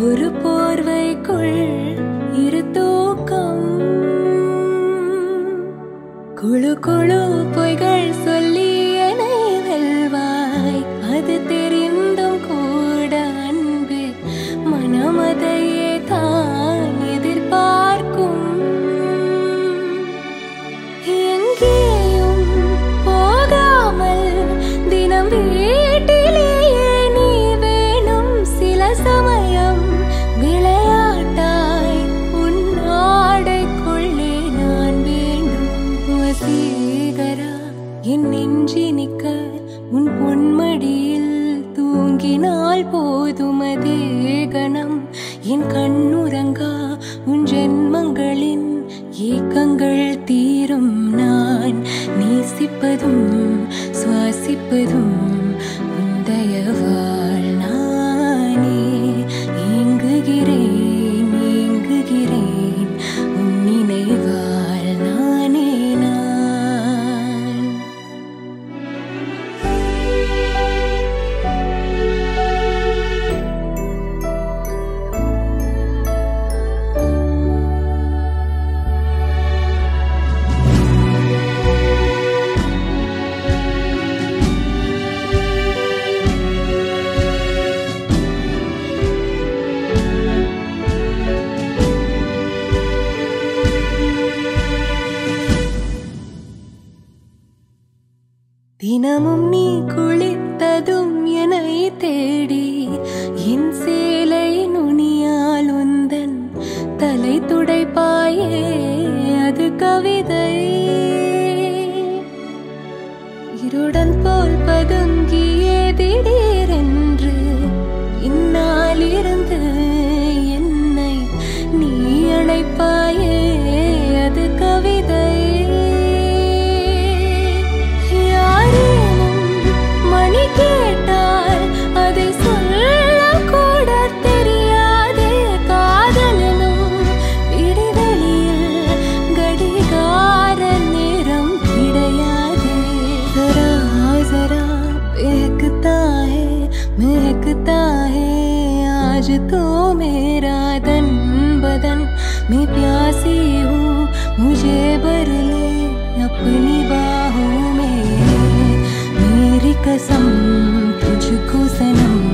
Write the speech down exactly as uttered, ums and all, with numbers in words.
ஒரு போர்வைக்குள் இரு தூக்கம். குழு குழு பொய்கள் சொல்லி என்னை வெல்வாய், அது தெரிந்தும் கூட அன்பு மனமதையே தான் எதிர்பார்க்கும். எங்கேயும் போகாமல் தினம் வீட்டிலேயே நீ வேணும். சில சமயம் விளையாட்டாய் உன் ஆடைக்குள்ளே நான் வேண்டும். வசீகரா என் நெஞ்சினிக்க உன் பொன்மடியில் தூங்கினால் போதும் அதே கணம். என் கண்ணுறங்கா உன் ஜென்மங்களின் ஏக்கங்கள் தீரும். நான் நேசிப்பதும் சுவாசிப்பதும் உந்தயவாள். நானே ஏங்குகிறேன் ஏங்குகிறேன் உன் நினைவாள். நானே நான். தினமும் நீ குளித்ததும் என்னை தேடி என் சேலை நுனியால் உந்தன் தலை துடைப்பாயே, அது கவிதை. இருடன் போல் பதுங்கியே திடீரென்று இந்நாளிருந்து என்னை நீ அழைப்பாயே, அது கவிதை. கேட்டால் அதை சொல்ல கூட தெரியாதே. காதலனும் விடுதலையில் கடிகார நேரம் கிடையாதே. जरा जरा महकता है महकता है आज तो मेरा तन बदन. मैं प्यासी हूँ मुझे भर ले अपनी बाहों में. मेरी कसम तुझको सनम